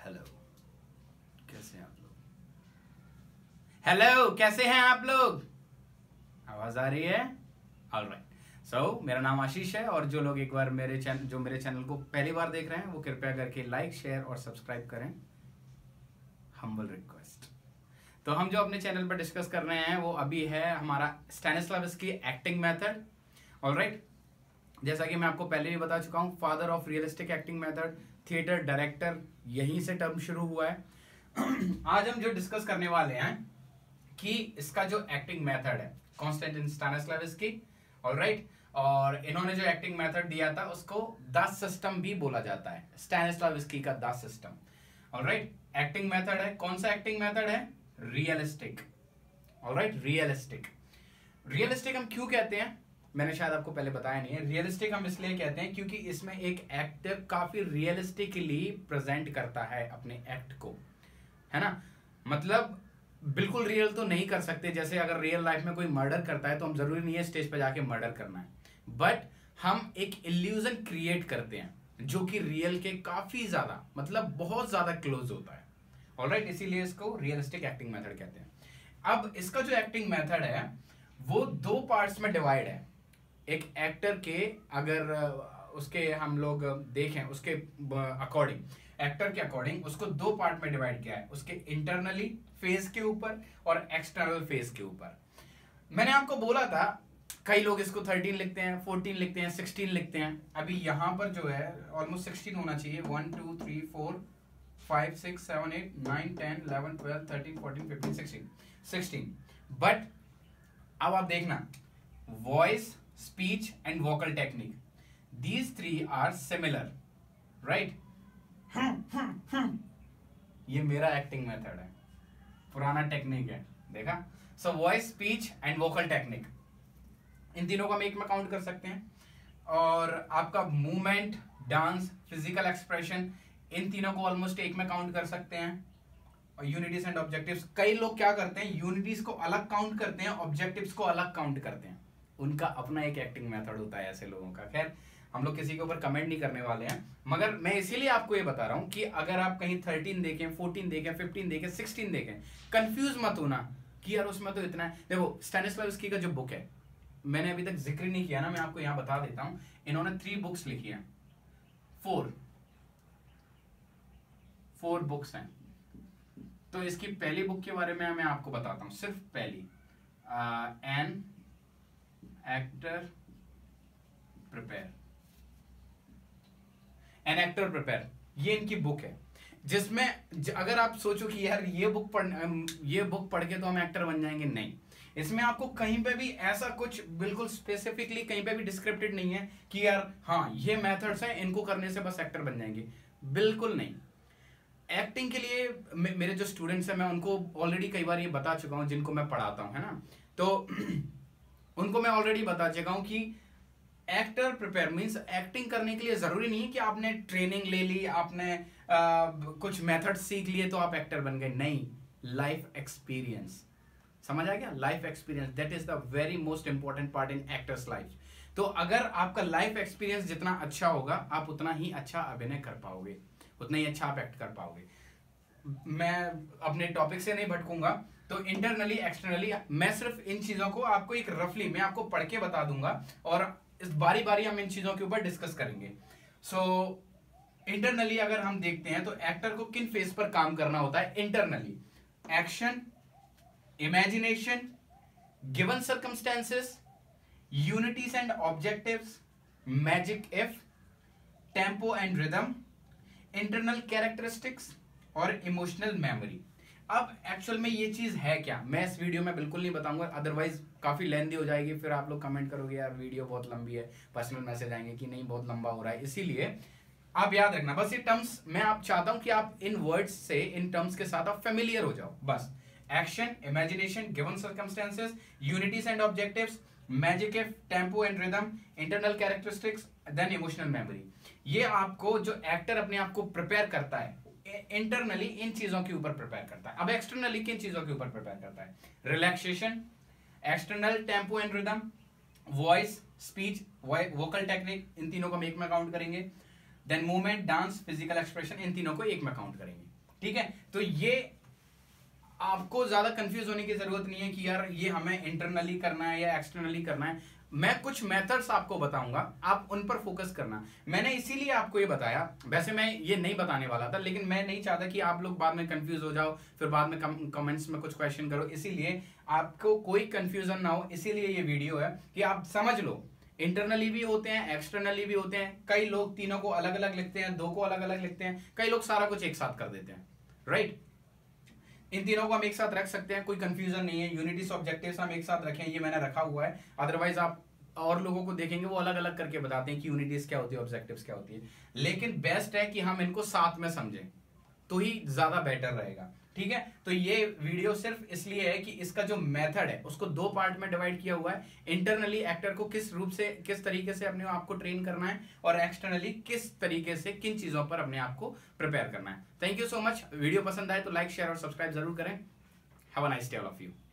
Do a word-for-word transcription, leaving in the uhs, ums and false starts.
Hello, कैसे हैं आप लोग? हेलो, कैसे हैं आप लोग? आवाज आ रही है? ऑलराइट। सो मेरा नाम आशीष है और जो लोग एक बार मेरे चैनल जो मेरे चैनल को पहली बार देख रहे हैं वो कृपया करके लाइक, शेयर और सब्सक्राइब करें। Humble request. तो हम जो अपने चैनल पर डिस्कस कर रहे हैं वो अभी है हमारा स्टैनिस्लावस्की एक्टिंग मेथड। ऑलराइट, जैसा कि मैं आपको पहले भी बता चुका हूं, father of realistic acting method, theatre director, यहीं से टर्म शुरू हुआ है। आज हम जो डिस्कस करने वाले हैं कि इसका जो एक्टिंग मेथड है कॉन्स्टेंटिन स्टैनिस्लावस्की, ऑलराइट, और इन्होंने जो एक्टिंग मेथड दिया था उसको दास सिस्टम भी बोला जाता है, स्टैनिस्लावस्की का दास सिस्टम। ऑलराइट, एक्टिंग मेथड है, कौन सा एक्टिंग मेथड है? रियलिस्टिक। Alright, realistic. रियलिस्टिक हम क्यों कहते हैं? मैंने शायद आपको पहले बताया नहीं है। रियलिस्टिक हम इसलिए कहते हैं क्योंकि इसमें एक एक्टर काफी रियलिस्टिकली प्रेजेंट करता है अपने एक्ट को, है ना। मतलब बिल्कुल रियल तो नहीं कर सकते, जैसे अगर रियल लाइफ में कोई मर्डर करता है तो हम जरूरी नहीं है स्टेज पे जाके मर्डर करना है, बट हम एक इल्यूजन क्रिएट करते हैं जो कि रियल के काफी ज्यादा, मतलब बहुत ज्यादा क्लोज होता है। ऑलराइट, इसीलिए इसको रियलिस्टिक एक्टिंग मेथड कहते हैं। अब इसका जो एक्टिंग मेथड है वो दो पार्ट्स में डिवाइड है। एक एक्टर के, अगर उसके हम लोग देखें उसके अकॉर्डिंग, एक्टर के अकॉर्डिंग उसको दो पार्ट में डिवाइड किया है, उसके इंटरनली फेज के ऊपर और एक्सटर्नल फेज के ऊपर। मैंने आपको बोला था कई लोग इसको थर्टीन लिखते हैं, फोर्टीन लिखते हैं, सिक्सटीन लिखते हैं। अभी यहां पर जो है ऑलमोस्ट सिक्सटीन होना चाहिए। One two three four five six seven eight nine ten eleven twelve thirteen fourteen fifteen sixteen sixteen. But अब आप देखना, voice, speech and vocal technique, these three are similar, right? ये मेरा एक्टिंग मेथड है, पुराना technique है, देखा। So voice, speech and vocal technique, इन तीनों को हम एक में काउंट कर सकते हैं। और आपका मूवमेंट, डांस, फिजिकल एक्सप्रेशन, इन तीनों को ऑलमोस्ट एक में काउंट कर सकते हैं। और यूनिटीज एंड ऑब्जेक्टिव्स, कई लोग क्या करते हैं, यूनिटीज को अलग काउंट करते हैं, ऑब्जेक्टिव्स को अलग काउंट करते हैं। उनका अपना एक एक्टिंग मेथड होता है ऐसे लोगों का। खैर, हम लोग किसी के ऊपर कमेंट नहीं करने वाले हैं, मगर मैं इसीलिए आपको ये बता रहा हूं कि अगर आप कहीं थर्टीन देखें, फोर्टीन देखें, फिफ्टीन देखें, सिक्सटीन देखें, कंफ्यूज मत होना कि यार उसमें तो इतना है। देखो, स्टैनिस्लावस्की का जो बुक है, मैंने अभी तक जिक्र नहीं किया ना, मैं आपको यहां बता देता हूं। इन्होंने थ्री बुक्स लिखी हैं, फोर फोर बुक्स हैं। तो इसकी पहली बुक के बारे में मैं आपको बताता हूं, सिर्फ पहली, an actor prepare, an actor prepare, ये इनकी बुक है, जिसमें अगर आप सोचो कि यार ये बुक पढ़ ये बुक पढ़ के तो हम एक्टर बन जाएंगे, नहीं। इसमें आपको कहीं पे भी ऐसा कुछ बिल्कुल स्पेसिफिकली कहीं पे भी डिस्क्रिप्टेड नहीं है कि यार हाँ ये मेथड्स हैं, इनको करने से बस एक्टर बन जाएंगे, बिल्कुल नहीं। एक्टिंग के लिए मेरे जो स्टूडेंट्स हैं, मैं उनको ऑलरेडी कई बार ये बता चुका हूं, जिनको मैं पढ़ाता हूं, है ना, तो उनको मैं ऑलरेडी बता चुका हूं कि एक्टर प्रिपेयर मींस एक्टिंग करने के लिए जरूरी नहीं है कि आपने ट्रेनिंग ले ली, आपने आ, कुछ मेथड सीख लिए तो आप एक्टर बन गए, नहीं। लाइफ एक्सपीरियंस, समझ आ गया? Life experience, that is the very most important part in actor's life. तो अगर आपका लाइफ एक्सपीरियंस जितना अच्छा होगा, आप उतना ही अच्छा अभिनय कर पाओगे, उतना ही अच्छा आप एक्ट कर पाओगे। मैं अपने टॉपिक से नहीं भटकूंगा, तो इंटरनली, एक्सटर्नली, मैं सिर्फ इन चीजों को आपको एक रफली मैं आपको पढ़ के बता दूंगा और इस बारी बारी हम इन चीजों के ऊपर डिस्कस करेंगे। सो इंटरनली अगर हम देखते हैं तो एक्टर को किन फेज पर काम करना होता है internally? Action, imagination, given circumstances, unities and objectives, magic if, tempo and rhythm, internal characteristics और इमोशनल मेमोरी। अब एक्चुअल में ये चीज है क्या, मैं इस वीडियो में बिल्कुल नहीं बताऊंगा, अदरवाइज काफी लेंथी हो जाएगी, फिर आप लोग कमेंट करोगे यार वीडियो बहुत लंबी है, पर्सनल मैसेज आएंगे कि नहीं बहुत लंबा हो रहा है। इसीलिए आप याद रखना, बस ये टर्म्स मैं आप चाहता हूं कि आप इन वर्ड्स से, इन टर्म्स के साथ आप फेमिलियर हो जाओ, बस। Action, imagination, given circumstances, unities and objectives, magic if, tempo and rhythm, internal characteristics, then emotional memory. ये आपको जो एक्टर अपने आप को प्रिपेयर करता है इंटरनली, इन चीजों के ऊपर प्रिपेयर करता है। अब एक्सटर्नली किन चीजों के ऊपर प्रिपेयर करता है? Relaxation, external tempo and rhythm, voice, speech, vocal technique, इन तीनों को हम एक में काउंट करेंगे। Then movement, dance, physical expression, इन तीनों को एक में काउंट करेंगे। ठीक है, तो ये आपको ज्यादा कंफ्यूज होने की जरूरत नहीं है कि यार ये हमें इंटरनली करना है या एक्सटर्नली करना है। मैं कुछ मेथड्स आपको बताऊंगा, आप उन पर फोकस करना। मैंने इसीलिए आपको ये बताया, वैसे मैं ये नहीं बताने वाला था, लेकिन मैं नहीं चाहता कि आप लोग बाद में कंफ्यूज हो जाओ, फिर बाद में कमेंट्स में कुछ क्वेश्चन करो, इसीलिए आपको कोई कंफ्यूजन ना हो, इसीलिए ये वीडियो है कि आप समझ लो इंटरनली भी होते हैं, एक्सटर्नली भी होते हैं। कई लोग तीनों को अलग अलग लिखते हैं, दो को अलग अलग लिखते हैं, कई लोग सारा कुछ एक साथ कर देते हैं, राइट। इन तीनों को हम एक साथ रख सकते हैं, कोई कंफ्यूजन नहीं है। यूनिटीज ऑब्जेक्टिव्स हम एक साथ रखें, ये मैंने रखा हुआ है। अदरवाइज आप और लोगों को देखेंगे वो अलग अलग करके बताते हैं कि यूनिटीज क्या होती है, ऑब्जेक्टिव्स क्या होती है, लेकिन बेस्ट है कि हम इनको साथ में समझें, तो ही ज्यादा बेटर रहेगा, ठीक है। तो ये वीडियो सिर्फ इसलिए है कि इसका जो मेथड है उसको दो पार्ट में डिवाइड किया हुआ है। इंटरनली एक्टर को किस रूप से, किस तरीके से अपने आप को ट्रेन करना है, और एक्सटर्नली किस तरीके से, किन चीजों पर अपने आप को प्रिपेयर करना है। Thank you so much. Video पसंद आए तो लाइक, शेयर और सब्सक्राइब जरूर करें। Have a nice day all of you.